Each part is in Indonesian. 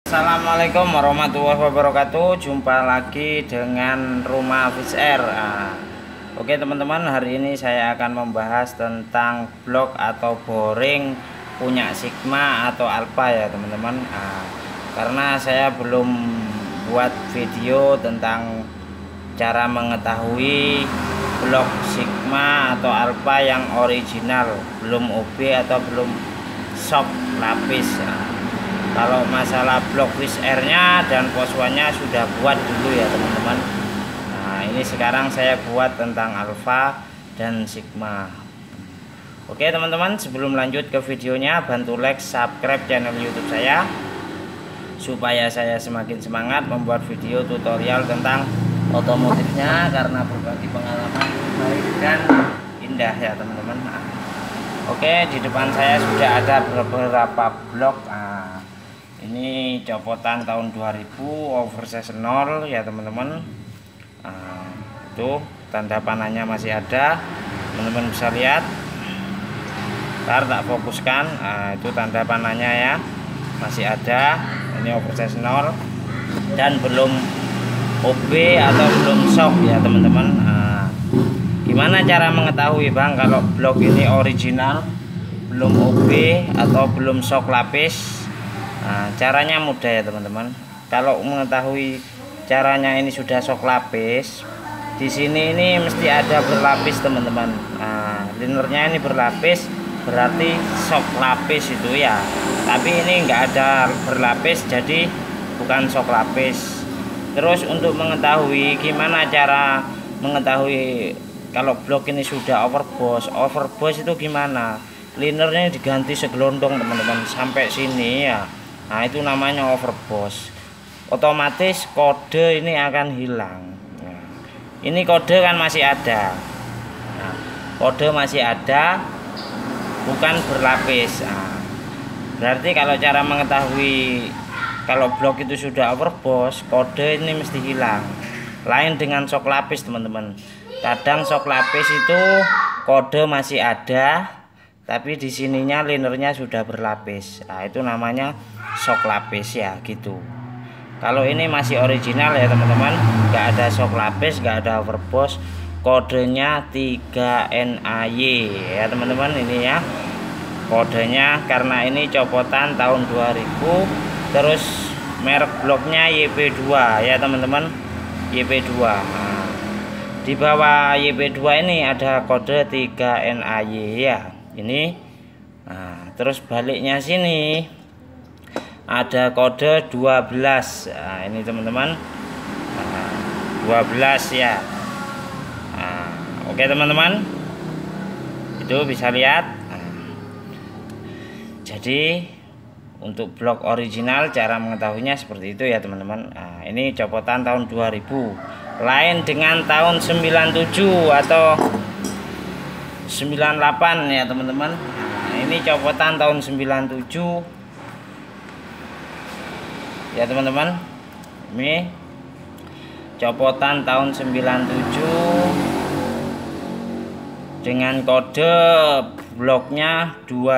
Assalamualaikum warahmatullahi wabarakatuh. Jumpa lagi dengan Rumah Fish Air. Oke teman-teman, hari ini saya akan membahas tentang blok atau boring punya Sigma atau Alpha ya teman-teman. Karena saya belum buat video tentang cara mengetahui blok Sigma atau Alpha yang original, belum OB atau belum shock lapis. Kalau masalah blok Fish Air-nya dan poswannya sudah buat dulu ya teman-teman. Nah ini sekarang saya buat tentang Alpha dan Sigma. Oke teman-teman, sebelum lanjut ke videonya, bantu like, subscribe channel YouTube saya supaya saya semakin semangat membuat video tutorial tentang otomotifnya, karena berbagi pengalaman baik dan indah ya teman-teman. Oke, di depan saya sudah ada beberapa blok. Ini copotan tahun 2000 oversize 0 ya teman-teman. Itu tanda panahnya masih ada, teman-teman bisa lihat. Ntar tak fokuskan. Itu tanda panahnya ya, masih ada. Ini oversize 0 dan belum OB atau belum shock ya teman-teman. Gimana cara mengetahui bang kalau blok ini original, belum OB atau belum shock lapis? Caranya mudah ya teman-teman. Kalau mengetahui caranya ini sudah shock lapis, di sini ini mesti ada berlapis teman-teman. Linernya ini berlapis, berarti shock lapis itu ya. Tapi ini enggak ada berlapis, jadi bukan shock lapis. Terus untuk mengetahui gimana cara mengetahui kalau blok ini sudah overboost itu gimana? Linernya diganti segelondong teman-teman sampai sini ya. Nah itu namanya overboost. Otomatis kode ini akan hilang. Ini kode kan masih ada. Kode masih ada, bukan berlapis. Berarti kalau cara mengetahui kalau blok itu sudah overboost, kode ini mesti hilang. Lain dengan shock lapis teman-teman. Kadang shock lapis itu kode masih ada, tapi di sininya linernya sudah berlapis. Itu namanya shock lapis ya gitu. Kalau ini masih original ya teman-teman, nggak ada shock lapis, nggak ada overboost, kodenya 3NAY ya teman-teman. Ini ya kodenya, karena ini copotan tahun 2000. Terus merek bloknya YP2 ya teman-teman, YP2. Di bawah YP2 ini ada kode 3NAY ya ini. Terus baliknya sini ada kode 12. Ini teman-teman, 12 ya. Oke teman-teman, itu bisa lihat. Jadi untuk blok original cara mengetahuinya seperti itu ya teman-teman. Ini copotan tahun 2000, lain dengan tahun 97 atau 98 ya teman-teman. Ini copotan tahun 97 ya teman-teman. Ini copotan tahun 97 dengan kode bloknya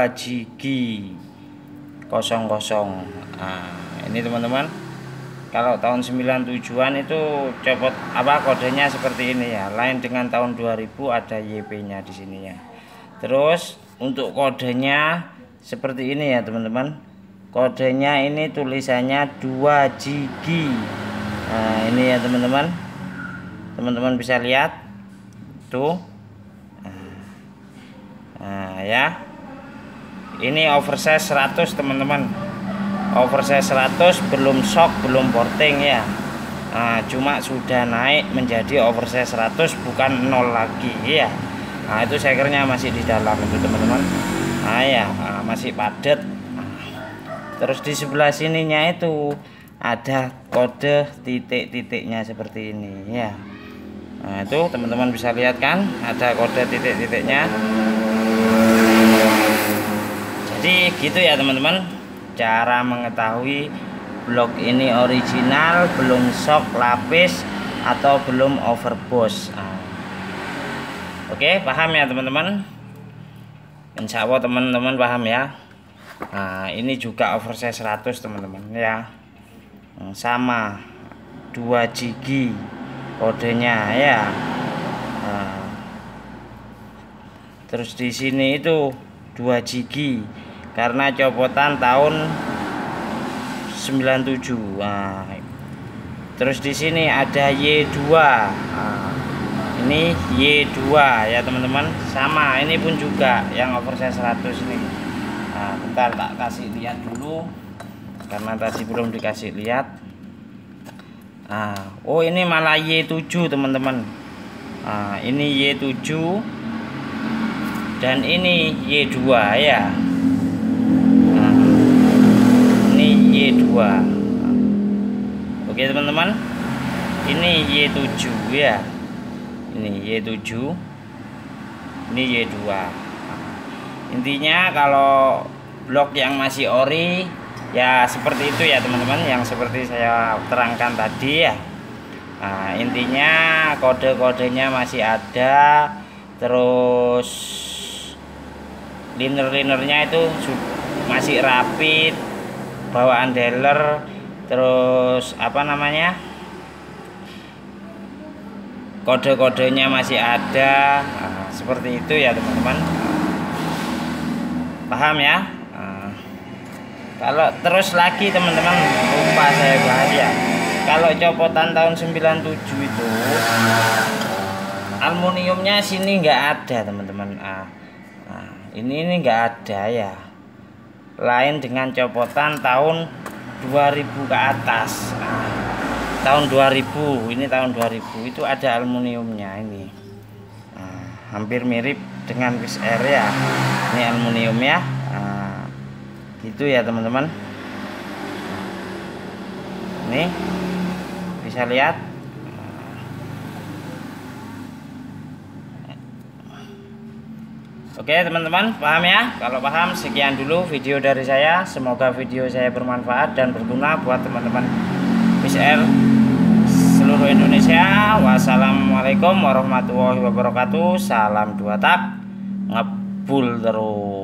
2GG00. Ini teman-teman, kalau tahun 97-an itu copot kodenya seperti ini ya. Lain dengan tahun 2000, ada YP-nya di sini ya. Terus untuk kodenya seperti ini ya teman-teman. Kodenya ini tulisannya 2GG. Ini ya teman-teman. Teman-teman bisa lihat tuh. Ya. Ini oversize 100 teman-teman. Oversize 100, belum shock, belum porting ya. Cuma sudah naik menjadi oversize 100, bukan 0 lagi ya. Itu sekernya masih di dalam itu teman-teman. Ya, masih padat. Terus di sebelah sininya itu ada kode titik-titiknya seperti ini ya. Itu teman-teman bisa lihat kan, ada kode titik-titiknya. Jadi gitu ya teman-teman, cara mengetahui blok ini original, belum shock lapis atau belum overboost. Oke, paham ya teman-teman? Insya Allah teman-teman paham ya. Nah ini juga oversize 100 teman-teman ya. sama 2 gigi kodenya ya. Terus di sini itu 2 gigi karena copotan tahun 97. Terus di sini ada Y2. Ini Y2 ya teman-teman, sama ini pun juga yang oversize 100 ini. Bentar tak kasih lihat dulu karena tadi belum dikasih lihat. Oh ini malah Y7 teman-teman. Ini Y7 dan ini Y2 ya. Ini Y2. Oke teman-teman, ini Y7 ya. Ini Y7, ini Y2. Intinya kalau blok yang masih ori ya seperti itu ya teman-teman, yang seperti saya terangkan tadi ya. Intinya kode-kodenya masih ada, terus liner-linernya itu masih rapid, bawaan dealer, terus apa namanya, kode-kodenya masih ada. Seperti itu ya teman-teman, paham ya. Kalau terus lagi teman-teman, lupa saya bahas ya, kalau copotan tahun 97 itu aluminiumnya sini nggak ada teman-teman. Ini nggak ada ya, lain dengan copotan tahun 2000 ke atas. Tahun 2000, ini tahun 2000 itu ada aluminiumnya ini. Hampir mirip dengan Wizz Air ya, ini aluminium ya. Gitu ya teman-teman, ini bisa lihat. Oke teman-teman, paham ya? Kalau paham, sekian dulu video dari saya. Semoga video saya bermanfaat dan berguna buat teman-teman Wizz Air seluruh Indonesia. Wassalamualaikum warahmatullahi wabarakatuh. Salam 2 tak, ngebul terus.